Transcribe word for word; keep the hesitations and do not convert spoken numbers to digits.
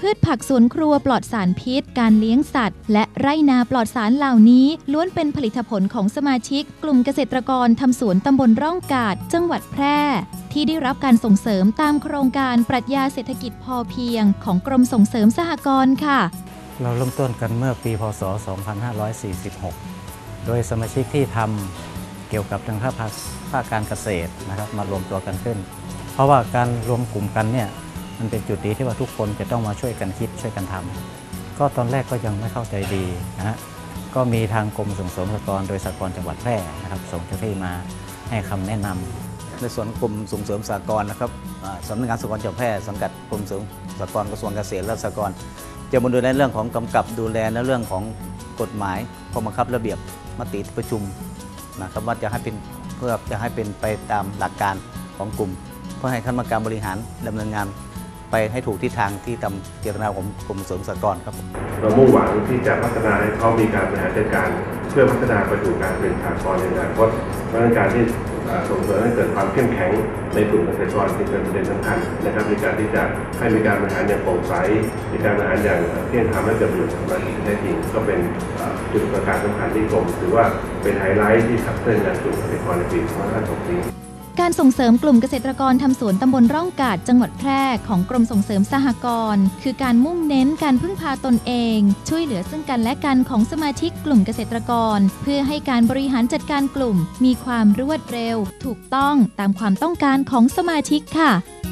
พืชผักสวนครัวปลอดสารพิษการเลี้ยงสัตว์และไร่นาปลอดสารเหล่านี้ล้วนเป็นผลิตผลของสมาชิกกลุ่มเกษตรกรทำสวนตำบลร่องกาดจังหวัดแพร่ที่ได้รับการส่งเสริมตามโครงการปรัชญาเศรษฐกิจพอเพียงของกรมส่งเสริมสหกรณ์ค่ะเราเริ่มต้นกันเมื่อปีพ.ศ. สองพันห้าร้อยสี่สิบหกโดยสมาชิกที่ทำเกี่ยวกับทางภาคภาคการเกษตรนะครับมารวมตัวกันขึ้นเพราะว่าการรวมกลุ่มกันเนี่ยมันเป็นจุดดีที่ว่าทุกคนจะต้องมาช่วยกันคิดช่วยกันทำก็ตอนแรกก็ยังไม่เข้าใจดีนะฮะก็มีทางกรมส่งเสริมสหกรณ์โดยสหกรณ์จังหวัดแพร่นะครับส่งเจ้าหน้าที่มาให้คำแนะนำในส่วนกรมส่งเสริมสหกรณ์นะครับสำนักงานสหกรณ์จังหวัดแพร่สังกัดกรมส่งเสริมสหกรณ์กระทรวงเกษตรและสหกรณ์จะมาดูในเรื่องของกำกับดูแลในเรื่องของกฎหมายข้อบังคับระเบียบมติประชุมนะครับว่าจะให้เป็นเพื่อจะให้เป็นไปตามหลักการของกลุ่มเพื่อให้คณะกรรมการบริหารดำเนินงานไปให้ถูกทิศทางที่ตามเจตนาของกรมส่งเสริมสหกรณ์ครับเรามุ่งหวังที่จะพัฒนาให้เขามีการบริหารจัดการเพื่อพัฒนาไปสู่การเป็นสหกรณ์ในอนาคตเพราะการที่ส่งเสริมให้เกิดความเข้มแข็งในกลุ่มเกษตรกรจึงเป็นประเด็นสำคัญนะครับในการที่จะให้มีการบริหารอย่างโปร่งใสมีการบริหารอย่างเที่ยงธรรมและเกิดประโยชน์สมาชิกแท้จริงก็เป็นจุดประการสำคัญที่กรมถือว่าเป็นไฮไลท์ที่ขับเคลื่อนงานกลุ่มเกษตรกรในปีสองพันห้าร้อยหกสิบนี้การส่งเสริมกลุ่มเกษตรกรทำสวนตำบลร่องกาดจังหวัดแพร่ของกรมส่งเสริมสหกรณ์คือการมุ่งเน้นการพึ่งพาตนเองช่วยเหลือซึ่งกันและกันของสมาชิกกลุ่มเกษตรกรเพื่อให้การบริหารจัดการกลุ่มมีความรวดเร็วถูกต้องตามความต้องการของสมาชิกค่ะ